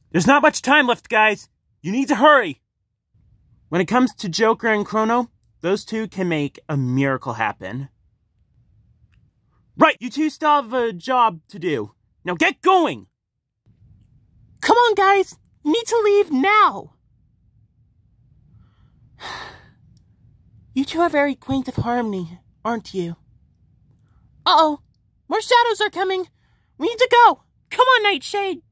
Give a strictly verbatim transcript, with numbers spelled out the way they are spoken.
There's not much time left, guys. You need to hurry. When it comes to Joker and Chrono, those two can make a miracle happen. Right, you two still have a job to do. Now get going! Come on, guys! You need to leave now! You two are very quaint of harmony, aren't you? Uh-oh! More shadows are coming! We need to go! Come on, Nightshade!